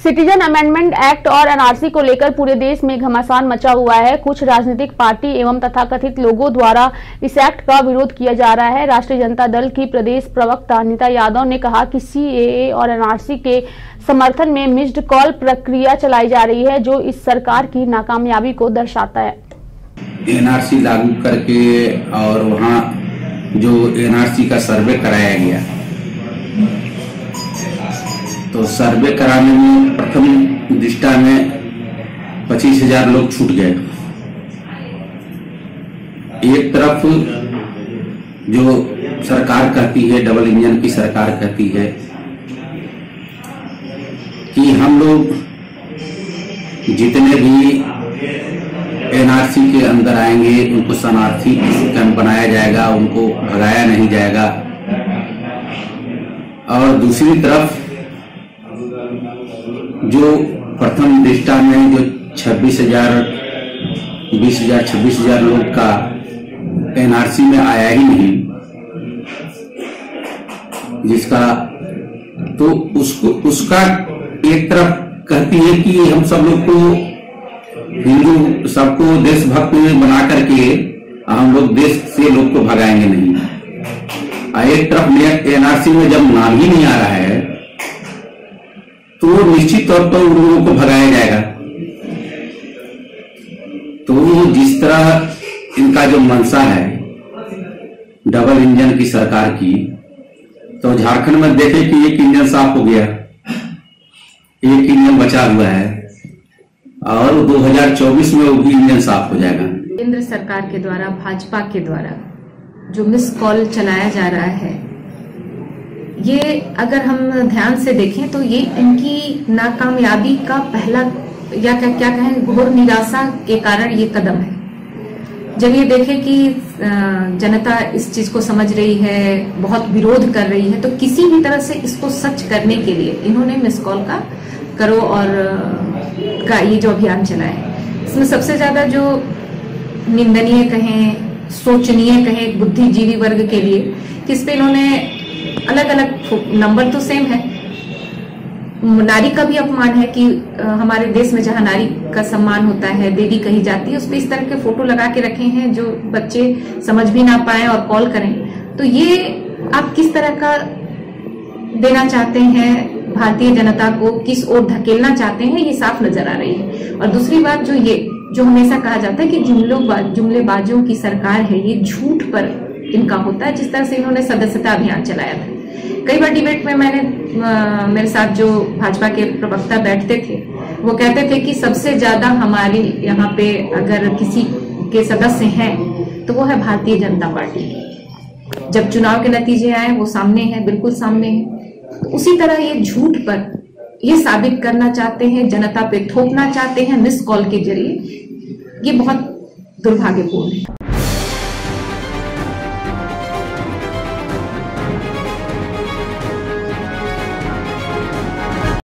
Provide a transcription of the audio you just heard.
Citizen amendment act और NRC को लेकर पूरे देश में घमासान मचा हुआ है। कुछ राजनीतिक पार्टी एवं तथाकथित लोगों द्वारा इस एक्ट का विरोध किया जा रहा है। राष्ट्रीय जनता दल की प्रदेश प्रवक्ता नीता यादव ने कहा कि सीएए और एनआरसी के समर्थन में मिस्ड कॉल प्रक्रिया चलाई जा रही है, जो इस सरकार की नाकामयाबी को दर्शाता है। एनआरसी लागू करके और वहाँ जो एनआरसी का सर्वे कराया गया, तो सर्वे कराने में प्रथम दृष्टा में 25,000 लोग छूट गए। एक तरफ जो सरकार कहती है, डबल इंजन की सरकार कहती है कि हम लोग जितने भी एनआरसी के अंदर आएंगे उनको शरणार्थी कैंप बनाया जाएगा, उनको भगाया नहीं जाएगा। और दूसरी तरफ जो प्रथम दृष्टा में जो 26,000, 20,000, 26,000 लोग का एनआरसी में आया ही नहीं, जिसका तो उसका एक तरफ कहती है कि हम सब लोग को हिंदू सबको देशभक्त बना करके हम लोग देश से लोग को भगाएंगे नहीं। एक तरफ एनआरसी में जब नाम ही नहीं आ रहा है तो निश्चित तौर पर उन लोगों को भगाया जाएगा। तो जिस तरह इनका जो मंशा है डबल इंजन की सरकार की, तो झारखंड में देखे कि एक इंजन साफ हो गया, एक इंजन बचा हुआ है और 2024 में वो भी इंजन साफ हो जाएगा। केंद्र सरकार के द्वारा, भाजपा के द्वारा जो मिस कॉल चलाया जा रहा है, ये अगर हम ध्यान से देखें तो ये इनकी नाकामयाबी का पहला या क्या कहें घोर निराशा के कारण ये कदम है। जब ये देखे कि जनता इस चीज को समझ रही है, बहुत विरोध कर रही है, तो किसी भी तरह से इसको सच करने के लिए इन्होंने मिस कॉल का करो और का ये जो अभियान चलाया, इसमें सबसे ज्यादा जो निंदनीय कहें, सोचनीय कहें बुद्धिजीवी वर्ग के लिए कि इस पे इन्होंने अलग अलग नंबर तो सेम है। नारी का भी अपमान है कि हमारे देश में जहां नारी का सम्मान होता है, देवी कही जाती है, उस पे इस तरह के फोटो लगा के रखे हैं जो बच्चे समझ भी ना पाए और कॉल करें। तो ये आप किस तरह का देना चाहते हैं, भारतीय जनता को किस ओर धकेलना चाहते हैं, ये साफ नजर आ रही है। और दूसरी बात जो हमेशा कहा जाता है कि जुमलेबाजों की सरकार है, ये झूठ पर इनका होता है। जिस तरह से इन्होंने सदस्यता अभियान चलाया था, कई बार डिबेट में मेरे साथ जो भाजपा के प्रवक्ता बैठते थे वो कहते थे कि सबसे ज्यादा हमारी यहाँ पे अगर किसी के सदस्य हैं तो वो है भारतीय जनता पार्टी। जब चुनाव के नतीजे आए वो सामने है, बिल्कुल सामने है। तो उसी तरह ये झूठ पर ये साबित करना चाहते हैं, जनता पे थोपना चाहते हैं मिस कॉल के जरिए। ये बहुत दुर्भाग्यपूर्ण है।